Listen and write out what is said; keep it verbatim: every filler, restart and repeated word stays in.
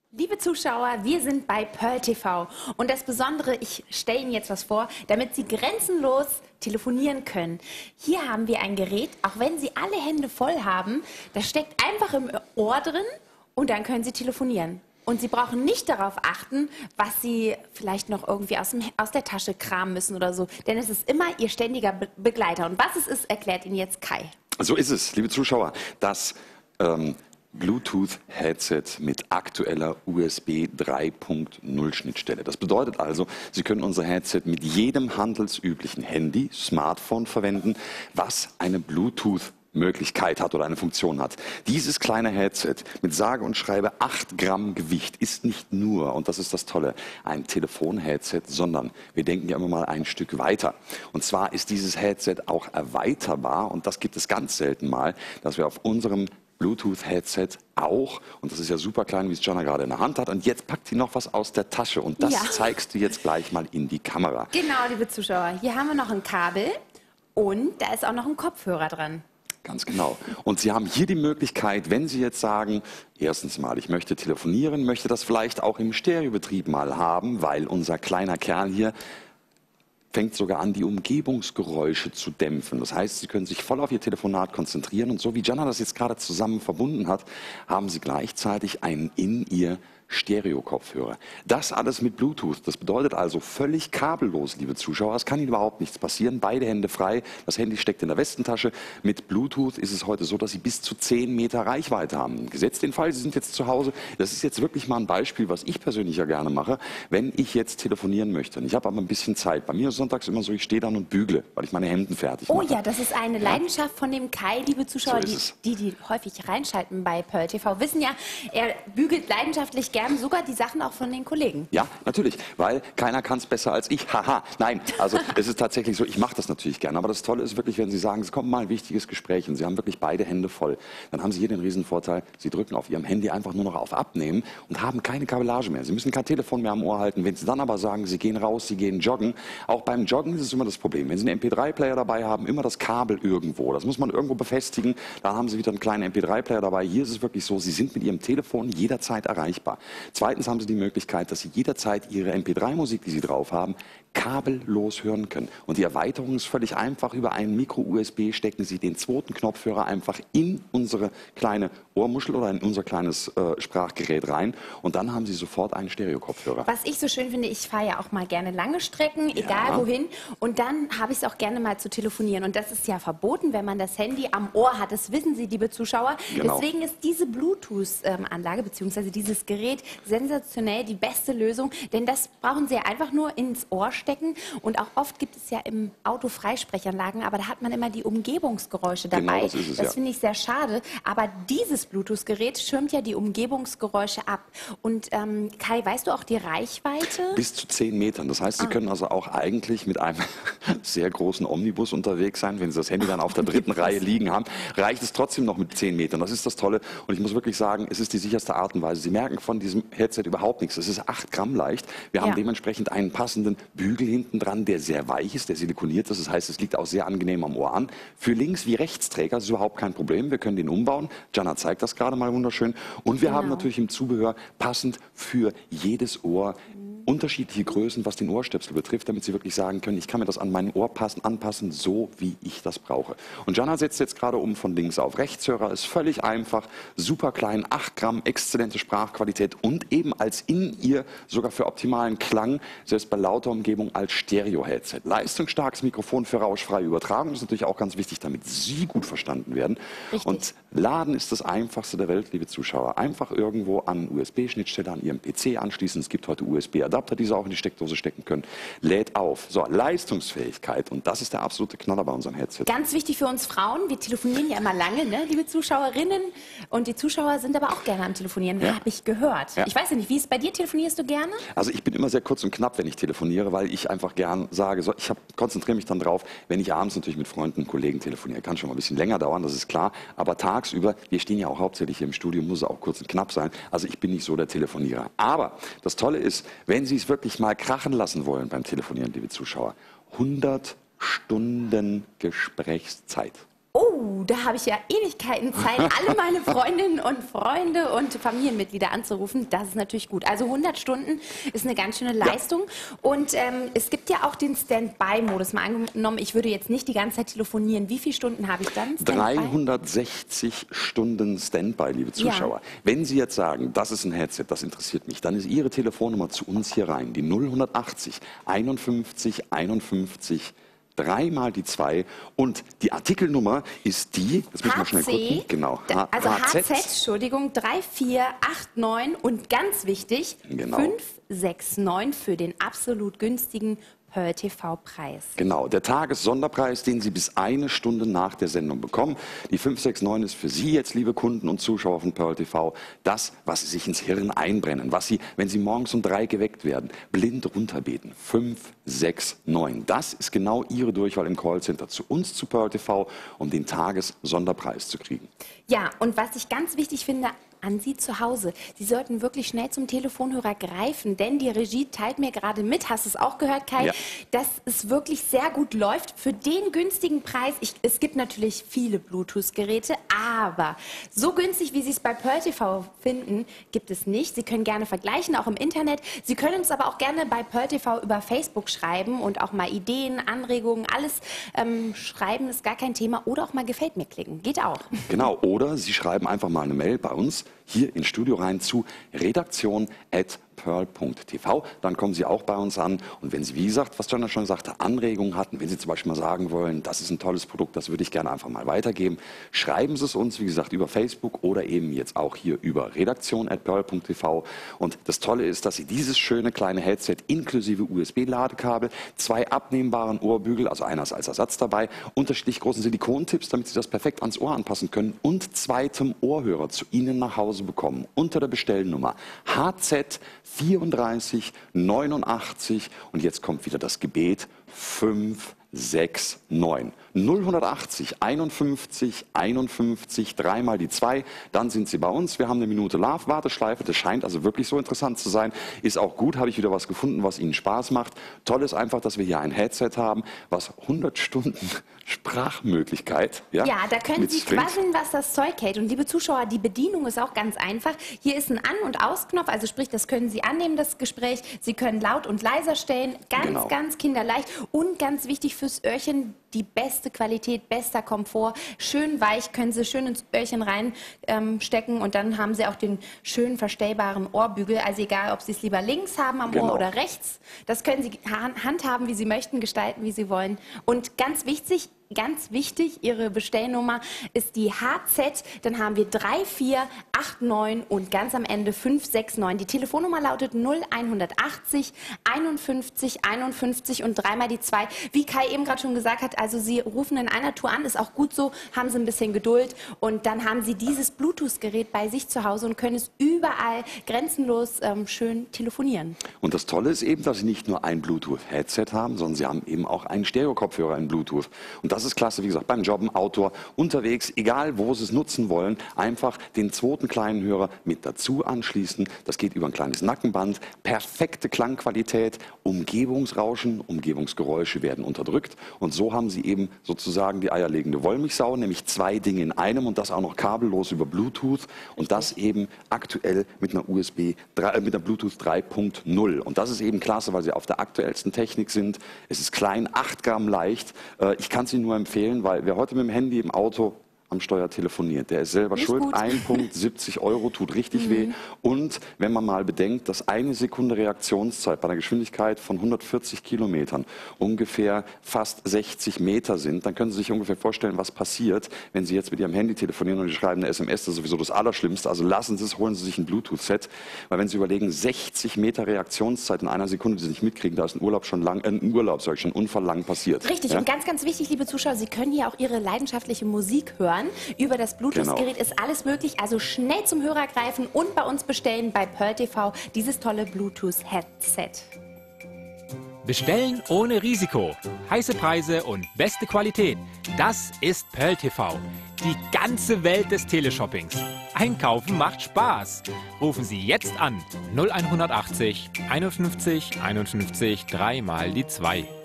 Liebe Zuschauer, wir sind bei Pearl T V und das Besondere, ich stelle Ihnen jetzt was vor, damit Sie grenzenlos telefonieren können. Hier haben wir ein Gerät, auch wenn Sie alle Hände voll haben, das steckt einfach im Ohr drin und dann können Sie telefonieren. Und Sie brauchen nicht darauf achten, was Sie vielleicht noch irgendwie aus, dem, aus der Tasche kramen müssen oder so, denn es ist immer Ihr ständiger Be Begleiter. Und was es ist, erklärt Ihnen jetzt Kai. So ist es, liebe Zuschauer, das ähm Bluetooth-Headset mit aktueller U S B drei Punkt null Schnittstelle. Das bedeutet also, Sie können unser Headset mit jedem handelsüblichen Handy, Smartphone verwenden, was eine Bluetooth-Möglichkeit hat oder eine Funktion hat. Dieses kleine Headset mit sage und schreibe acht Gramm Gewicht ist nicht nur, und das ist das Tolle, ein Telefon-Headset, sondern wir denken ja immer mal ein Stück weiter. Und zwar ist dieses Headset auch erweiterbar, und das gibt es ganz selten mal, dass wir auf unserem Bluetooth-Headset auch, und das ist ja super klein, wie es Jana gerade in der Hand hat, und jetzt packt sie noch was aus der Tasche und das Ja. zeigst du jetzt gleich mal in die Kamera. Genau, liebe Zuschauer, hier haben wir noch ein Kabel und da ist auch noch ein Kopfhörer dran. Ganz genau. Und Sie haben hier die Möglichkeit, wenn Sie jetzt sagen, erstens mal, ich möchte telefonieren, möchte das vielleicht auch im Stereobetrieb mal haben, weil unser kleiner Kerl hier fängt sogar an, die Umgebungsgeräusche zu dämpfen. Das heißt, Sie können sich voll auf Ihr Telefonat konzentrieren und so wie Jana das jetzt gerade zusammen verbunden hat, haben Sie gleichzeitig einen in ihr Stereo-Kopfhörer. Das alles mit Bluetooth. Das bedeutet also völlig kabellos, liebe Zuschauer. Es kann Ihnen überhaupt nichts passieren. Beide Hände frei. Das Handy steckt in der Westentasche. Mit Bluetooth ist es heute so, dass Sie bis zu zehn Meter Reichweite haben. Gesetzt den Fall, Sie sind jetzt zu Hause. Das ist jetzt wirklich mal ein Beispiel, was ich persönlich ja gerne mache, wenn ich jetzt telefonieren möchte. Und ich habe aber ein bisschen Zeit. Bei mir ist sonntags immer so, ich stehe dann und bügle, weil ich meine Hemden fertig mache. Oh ja, das ist eine Leidenschaft von dem Kai, liebe Zuschauer, So die, die, die häufig reinschalten bei Pearl T V, wissen ja, er bügelt leidenschaftlich gern sogar die Sachen auch von den Kollegen. Ja, natürlich, weil keiner kann es besser als ich. Haha, nein, also es ist tatsächlich so, ich mache das natürlich gerne, aber das Tolle ist wirklich, wenn Sie sagen, es kommt mal ein wichtiges Gespräch und Sie haben wirklich beide Hände voll, dann haben Sie hier den Riesenvorteil, Sie drücken auf Ihrem Handy einfach nur noch auf Abnehmen und haben keine Kabellage mehr. Sie müssen kein Telefon mehr am Ohr halten. Wenn Sie dann aber sagen, Sie gehen raus, Sie gehen joggen, auch beim Joggen ist es immer das Problem. Wenn Sie einen M P drei Player dabei haben, immer das Kabel irgendwo. Das muss man irgendwo befestigen, da haben Sie wieder einen kleinen M P drei Player dabei. Hier ist es wirklich so, Sie sind mit Ihrem Telefon jederzeit erreichbar. Zweitens haben Sie die Möglichkeit, dass Sie jederzeit Ihre M P drei Musik, die Sie drauf haben, kabellos hören können. Und die Erweiterung ist völlig einfach. Über einen Micro-U S B stecken Sie den zweiten Knopfhörer einfach in unsere kleine Ohrmuschel oder in unser kleines äh, Sprachgerät rein. Und dann haben Sie sofort einen Stereo-Kopfhörer. Was ich so schön finde, ich fahre ja auch mal gerne lange Strecken, egal Ja. wohin. Und dann habe ich es auch gerne mal zu telefonieren. Und das ist ja verboten, wenn man das Handy am Ohr hat. Das wissen Sie, liebe Zuschauer. Genau. Deswegen ist diese Bluetooth-Anlage bzw. dieses Gerät sensationell die beste Lösung. Denn das brauchen Sie ja einfach nur ins Ohr stecken. Und auch oft gibt es ja im Auto Freisprechanlagen, aber da hat man immer die Umgebungsgeräusche dabei. Genau, das ist es, das ja. finde ich sehr schade. Aber dieses Bluetooth-Gerät schirmt ja die Umgebungsgeräusche ab. Und ähm, Kai, weißt du auch die Reichweite? Bis zu zehn Metern. Das heißt, Sie Ah. können also auch eigentlich mit einem sehr großen Omnibus unterwegs sein. Wenn Sie das Handy dann auf der dritten Reihe liegen haben, reicht es trotzdem noch mit zehn Metern. Das ist das Tolle. Und ich muss wirklich sagen, es ist die sicherste Art und Weise. Sie merken von diesem Headset überhaupt nichts. Es ist acht Gramm leicht. Wir haben Ja. dementsprechend einen passenden Bügel hinten dran, der sehr weich ist, der silikoniert ist. Das heißt, es liegt auch sehr angenehm am Ohr an. Für Links- wie Rechtsträger ist überhaupt kein Problem. Wir können den umbauen. Jana zeigt das gerade mal wunderschön. Und wir Genau. haben natürlich im Zubehör passend für jedes Ohr unterschiedliche Größen, was den Ohrstöpsel betrifft, damit Sie wirklich sagen können, ich kann mir das an mein Ohr passen, anpassen, so wie ich das brauche. Und Jana setzt jetzt gerade um von links auf rechts. Hörer ist völlig einfach, super klein, acht Gramm, exzellente Sprachqualität und eben als in ihr sogar für optimalen Klang, selbst bei lauter Umgebung als Stereo-Headset. Leistungsstarkes Mikrofon für rauschfreie Übertragung ist natürlich auch ganz wichtig, damit Sie gut verstanden werden. Richtig. Und Laden ist das einfachste der Welt, liebe Zuschauer. Einfach irgendwo an U S B-Schnittstelle an Ihrem P C anschließen. Es gibt heute U S B-Adapter, die Sie auch in die Steckdose stecken können. Lädt auf. So, Leistungsfähigkeit. Und das ist der absolute Knaller bei unserem Headset. Ganz wichtig für uns Frauen, wir telefonieren ja immer lange, ne, liebe Zuschauerinnen. Und die Zuschauer sind aber auch gerne am Telefonieren, Ja. habe ich gehört. Ja. Ich weiß ja nicht, wie ist es bei dir? Telefonierst du gerne? Also ich bin immer sehr kurz und knapp, wenn ich telefoniere, weil ich einfach gern sage, so, ich konzentriere mich dann drauf, wenn ich abends natürlich mit Freunden und Kollegen telefoniere. Kann schon mal ein bisschen länger dauern, das ist klar. Aber tagsüber, wir stehen ja auch hauptsächlich hier im Studio, muss es auch kurz und knapp sein. Also ich bin nicht so der Telefonierer. Aber das Tolle ist, wenn Sie es wirklich mal krachen lassen wollen beim Telefonieren, liebe Zuschauer, hundert Stunden Gesprächszeit. Oh, da habe ich ja Ewigkeiten Zeit, alle meine Freundinnen und Freunde und Familienmitglieder anzurufen. Das ist natürlich gut. Also hundert Stunden ist eine ganz schöne Leistung. Ja. Und ähm, es gibt ja auch den Standby-Modus. Mal angenommen, ich würde jetzt nicht die ganze Zeit telefonieren. Wie viele Stunden habe ich dann? Standby? dreihundertsechzig Stunden Standby, liebe Zuschauer. Ja. Wenn Sie jetzt sagen, das ist ein Headset, das interessiert mich, dann ist Ihre Telefonnummer zu uns hier rein. Die null achtzig, einundfünfzig, einundfünfzig, dreimal die zwei und die Artikelnummer ist die, das müssen wir schnell gucken, genau, H also H Z, Entschuldigung, drei vier acht neun und ganz wichtig, genau. fünf sechs neun für den absolut günstigen Pearl T V-Preis. Genau, der Tagessonderpreis, den Sie bis eine Stunde nach der Sendung bekommen. Die fünf sechs neun ist für Sie jetzt, liebe Kunden und Zuschauer von Pearl T V, das, was Sie sich ins Hirn einbrennen, was Sie, wenn Sie morgens um drei geweckt werden, blind runterbeten. fünf sechs neun. Das ist genau Ihre Durchwahl im Callcenter zu uns, zu Pearl T V, um den Tagessonderpreis zu kriegen. Ja, und was ich ganz wichtig finde, an Sie zu Hause. Sie sollten wirklich schnell zum Telefonhörer greifen, denn die Regie teilt mir gerade mit, hast du es auch gehört, Kai, ja, dass es wirklich sehr gut läuft für den günstigen Preis. Ich, es gibt natürlich viele Bluetooth-Geräte, aber so günstig, wie Sie es bei Pearl T V finden, gibt es nicht. Sie können gerne vergleichen, auch im Internet. Sie können uns aber auch gerne bei Pearl T V über Facebook schreiben und auch mal Ideen, Anregungen, alles ähm, schreiben, ist gar kein Thema. Oder auch mal gefällt mir klicken, geht auch. Genau, oder Sie schreiben einfach mal eine Mail bei uns hier ins Studio rein zu redaktion at pearl punkt t v. Dann kommen Sie auch bei uns an. Und wenn Sie, wie gesagt, was Jana schon sagte, Anregungen hatten, wenn Sie zum Beispiel mal sagen wollen, das ist ein tolles Produkt, das würde ich gerne einfach mal weitergeben, schreiben Sie es uns, wie gesagt, über Facebook oder eben jetzt auch hier über redaktion at pearl punkt t v. Und das Tolle ist, dass Sie dieses schöne kleine Headset inklusive U S B-Ladekabel, zwei abnehmbaren Ohrbügel, also einer ist als Ersatz dabei, unterschiedlich großen Silikontipps, damit Sie das perfekt ans Ohr anpassen können und zweitem Ohrhörer zu Ihnen nach Hause bekommen. Unter der Bestellnummer H Z vierunddreißig neunundachtzig und jetzt kommt wieder das Gebet fünf sechs neun. null achtzig, einundfünfzig, einundfünfzig, dreimal die zwei, dann sind Sie bei uns. Wir haben eine Minute Love-Warteschleife, das scheint also wirklich so interessant zu sein. Ist auch gut, habe ich wieder was gefunden, was Ihnen Spaß macht. Toll ist einfach, dass wir hier ein Headset haben, was hundert Stunden Sprachmöglichkeit, ja, ja, da können Sie quasseln, was das Zeug hält. Und liebe Zuschauer, die Bedienung ist auch ganz einfach. Hier ist ein An- und Ausknopf, also sprich, das können Sie annehmen, das Gespräch. Sie können laut und leiser stellen, ganz, genau. ganz kinderleicht und ganz wichtig fürs Öhrchen, die beste Qualität, bester Komfort. Schön weich, können Sie schön ins Öhrchen reinstecken ähm, und dann haben Sie auch den schönen verstellbaren Ohrbügel. Also egal, ob Sie es lieber links haben am genau. Ohr oder rechts. Das können Sie handhaben, wie Sie möchten, gestalten, wie Sie wollen. Und ganz wichtig, Ganz wichtig, Ihre Bestellnummer ist die H Z, dann haben wir drei vier acht neun und ganz am Ende fünf sechs neun. Die Telefonnummer lautet null achtzig, einundfünfzig, einundfünfzig und dreimal die zwei. Wie Kai eben gerade schon gesagt hat, also Sie rufen in einer Tour an, ist auch gut so, haben Sie ein bisschen Geduld und dann haben Sie dieses Bluetooth-Gerät bei sich zu Hause und können es überall grenzenlos ähm, schön telefonieren. Und das Tolle ist eben, dass Sie nicht nur ein Bluetooth-Headset haben, sondern Sie haben eben auch einen Stereo-Kopfhörer in Bluetooth. Und das Das ist klasse, wie gesagt, beim Jobben, Outdoor, unterwegs, egal wo Sie es nutzen wollen, einfach den zweiten kleinen Hörer mit dazu anschließen. Das geht über ein kleines Nackenband, perfekte Klangqualität, Umgebungsrauschen, Umgebungsgeräusche werden unterdrückt und so haben Sie eben sozusagen die eierlegende Wollmilchsau, nämlich zwei Dinge in einem und das auch noch kabellos über Bluetooth und das eben aktuell mit einer U S B, äh, mit einer Bluetooth drei Punkt null. Und das ist eben klasse, weil Sie auf der aktuellsten Technik sind. Es ist klein, acht Gramm leicht. Äh, ich kann es Ihnen nur empfehlen, weil wer heute mit dem Handy im Auto am Steuer telefoniert, der ist selber Nicht schuld. Gut. ein Punkt siebzig Euro tut richtig mhm. weh. Und wenn man mal bedenkt, dass eine Sekunde Reaktionszeit bei einer Geschwindigkeit von hundertvierzig Kilometern ungefähr fast sechzig Meter sind, dann können Sie sich ungefähr vorstellen, was passiert, wenn Sie jetzt mit Ihrem Handy telefonieren und Sie schreiben eine S M S, das ist sowieso das Allerschlimmste. Also lassen Sie es, holen Sie sich ein Bluetooth-Set, weil wenn Sie überlegen, sechzig Meter Reaktionszeit in einer Sekunde, die Sie nicht mitkriegen, da ist ein Urlaub schon lang, äh, ein Urlaub, sag ich schon, Unfall lang passiert. Richtig, ja? Und ganz, ganz wichtig, liebe Zuschauer, Sie können hier auch Ihre leidenschaftliche Musik hören. Über das Bluetooth-Gerät genau. ist alles möglich, also schnell zum Hörer greifen und bei uns bestellen bei Pearl T V dieses tolle Bluetooth-Headset. Bestellen ohne Risiko, heiße Preise und beste Qualität. Das ist Pearl T V, die ganze Welt des Teleshoppings. Einkaufen macht Spaß. Rufen Sie jetzt an null achtzig, einundfünfzig, einundfünfzig, dreimal die zwei.